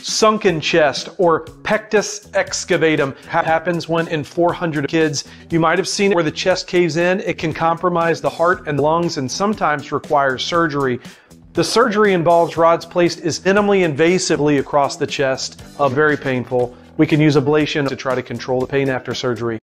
Sunken chest, or pectus excavatum, happens when in 400 kids. You might have seen it where the chest caves in. It can compromise the heart and lungs and sometimes requires surgery. The surgery involves rods placed minimally invasively across the chest, very painful. We can use ablation to try to control the pain after surgery.